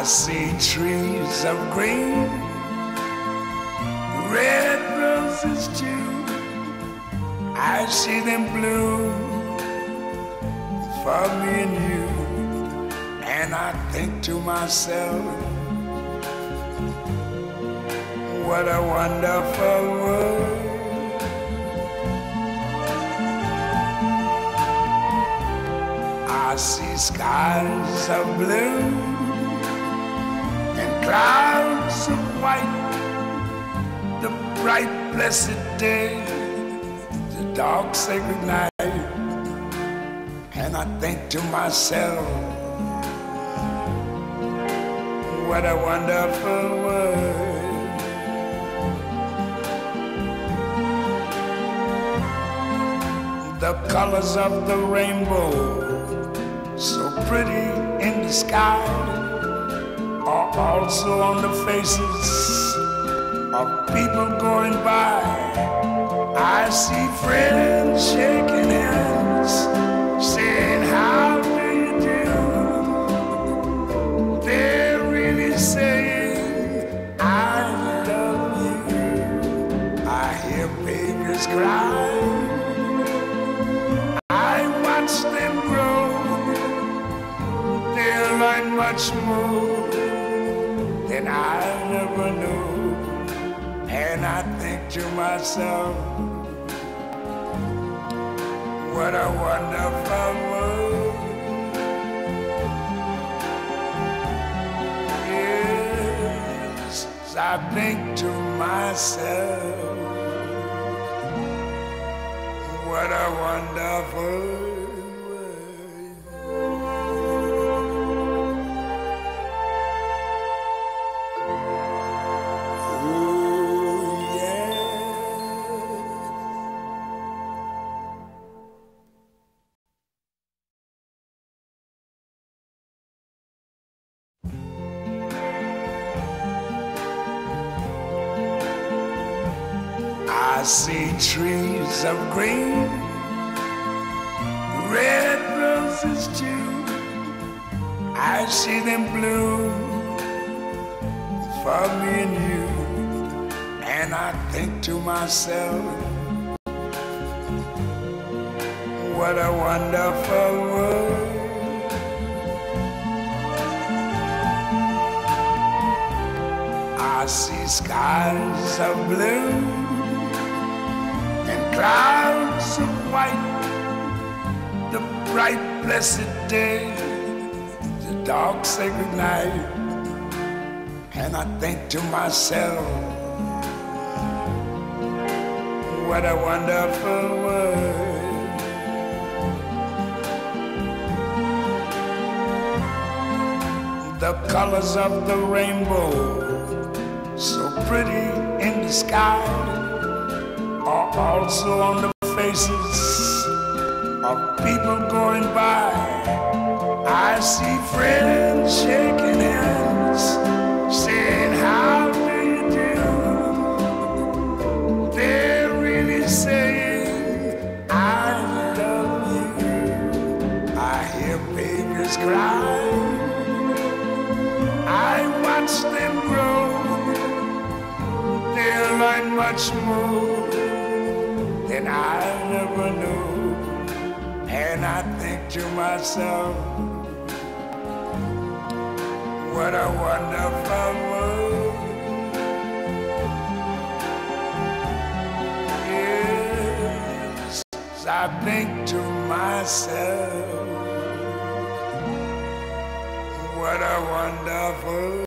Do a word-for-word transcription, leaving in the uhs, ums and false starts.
I see trees of green, red roses too. I see them bloom for me and you. And I think to myself, what a wonderful world. I see skies of blue and clouds of white, the bright blessed day, the dark sacred night. And I think to myself, what a wonderful world. The colors of the rainbow, so pretty in the sky, are also on the faces of people going by. I see friends shaking hands, saying, how do you do? They're really saying, I love you. I hear babies cry, I watch them grow. They'll learn much more than I never knew. And I think to myself, what a wonderful world. Yes, I think to myself, what a wonderful world. I see trees of green, red roses too. I see them bloom for me and you. And I think to myself, what a wonderful world. I see skies of blue, clouds of white, the bright blessed day, the dark sacred night. And I think to myself, what a wonderful world. The colors of the rainbow, so pretty in the sky, are also on the faces of people going by. I see friends shaking hands, saying, how do you do? They're really saying, I love you. I hear babies cry, I watch them grow. They'll learn much more than I never knew. And I think to myself, what a wonderful world. Yes, I think to myself, what a wonderful